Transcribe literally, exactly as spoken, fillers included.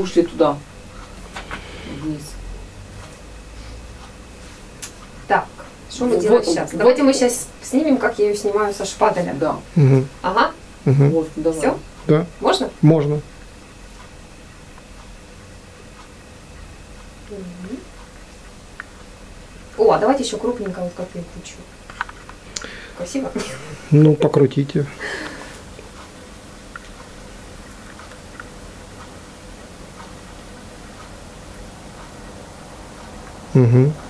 Ушли туда. Вниз. Так, что мы Вот, делаем вот, сейчас? вот. Давайте мы сейчас снимем, как я ее снимаю со шпаделя. Да. Угу. Ага, Угу. Вот, давай. все? Да, Можно? можно. О, а давайте еще крупненько, вот как я хочу. Красиво? Ну, покрутите. Угу.